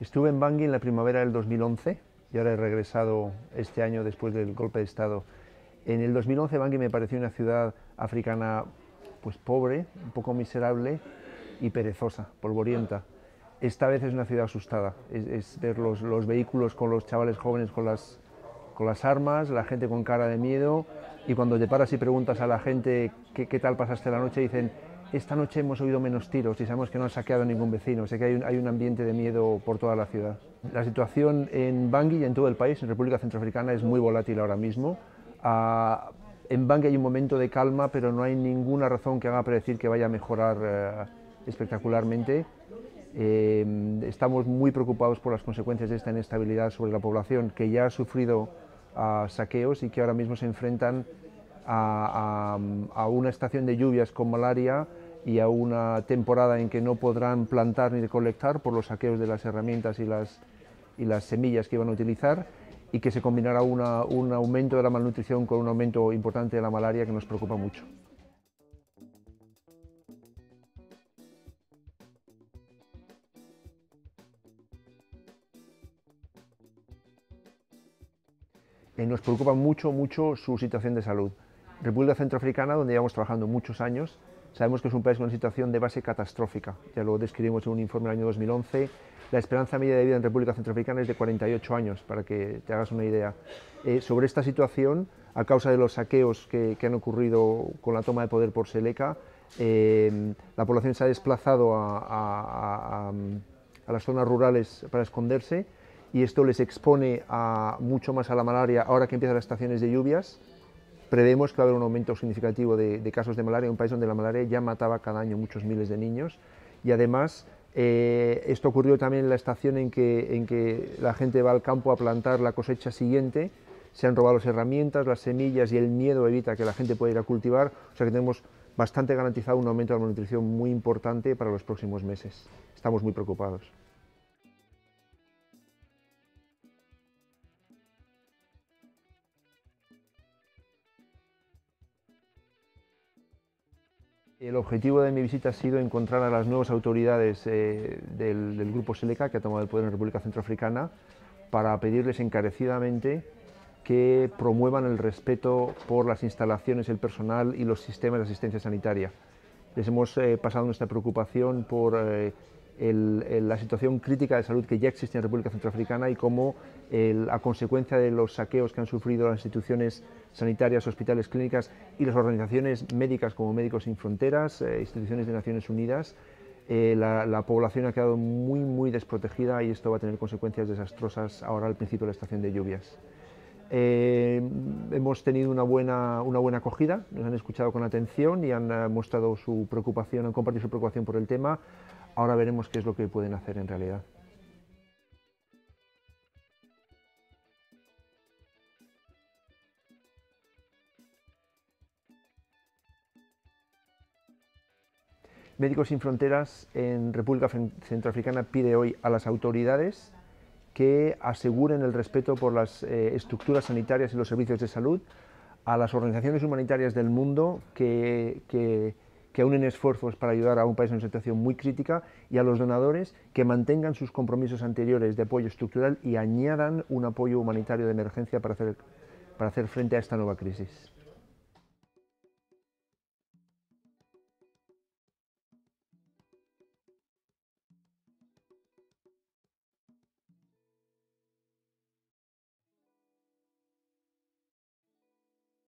Estuve en Bangui en la primavera del 2011 y ahora he regresado este año después del golpe de Estado. En el 2011 Bangui me pareció una ciudad africana pues pobre, un poco miserable y perezosa, polvorienta. Esta vez es una ciudad asustada, es ver los vehículos con los chavales jóvenes con las armas, la gente con cara de miedo, y cuando te paras y preguntas a la gente qué tal pasaste la noche, dicen: esta noche hemos oído menos tiros y sabemos que no han saqueado a ningún vecino. O sea que hay un ambiente de miedo por toda la ciudad. La situación en Bangui y en todo el país, en República Centroafricana, es muy volátil ahora mismo. En Bangui hay un momento de calma, pero no hay ninguna razón que haga predecir que vaya a mejorar espectacularmente. Estamos muy preocupados por las consecuencias de esta inestabilidad sobre la población, que ya ha sufrido saqueos y que ahora mismo se enfrentan a una estación de lluvias con malaria y a una temporada en que no podrán plantar ni recolectar por los saqueos de las herramientas y las semillas que iban a utilizar, y que se combinará un aumento de la malnutrición con un aumento importante de la malaria, que nos preocupa mucho. Nos preocupa mucho su situación de salud. República Centroafricana, donde llevamos trabajando muchos años, sabemos que es un país con una situación de base catastrófica. Ya lo describimos en un informe del año 2011. La esperanza media de vida en República Centroafricana es de 48 años, para que te hagas una idea. Sobre esta situación, a causa de los saqueos que han ocurrido con la toma de poder por Seleka, la población se ha desplazado a las zonas rurales para esconderse, y esto les expone mucho más a la malaria ahora que empiezan las estaciones de lluvias. Prevemos que va a haber un aumento significativo de casos de malaria en un país donde la malaria ya mataba cada año muchos miles de niños. Y además, esto ocurrió también en la estación en que la gente va al campo a plantar la cosecha siguiente. Se han robado las herramientas, las semillas, y el miedo evita que la gente pueda ir a cultivar. O sea que tenemos bastante garantizado un aumento de la malnutrición muy importante para los próximos meses. Estamos muy preocupados. El objetivo de mi visita ha sido encontrar a las nuevas autoridades del grupo Seleka, que ha tomado el poder en República Centroafricana, para pedirles encarecidamente que promuevan el respeto por las instalaciones, el personal y los sistemas de asistencia sanitaria. Les hemos pasado nuestra preocupación por la situación crítica de salud que ya existe en República Centroafricana, y cómo, a consecuencia de los saqueos que han sufrido las instituciones sanitarias, hospitales, clínicas y las organizaciones médicas como Médicos Sin Fronteras, instituciones de Naciones Unidas, la población ha quedado muy desprotegida, y esto va a tener consecuencias desastrosas ahora al principio de la estación de lluvias. Hemos tenido una buena acogida, nos han escuchado con atención y han mostrado su preocupación, han compartido su preocupación por el tema. Ahora veremos qué es lo que pueden hacer en realidad. Médicos Sin Fronteras en República Centroafricana pide hoy a las autoridades que aseguren el respeto por las estructuras sanitarias y los servicios de salud, a las organizaciones humanitarias del mundo que unen esfuerzos para ayudar a un país en una situación muy crítica, y a los donadores que mantengan sus compromisos anteriores de apoyo estructural y añadan un apoyo humanitario de emergencia para hacer frente a esta nueva crisis.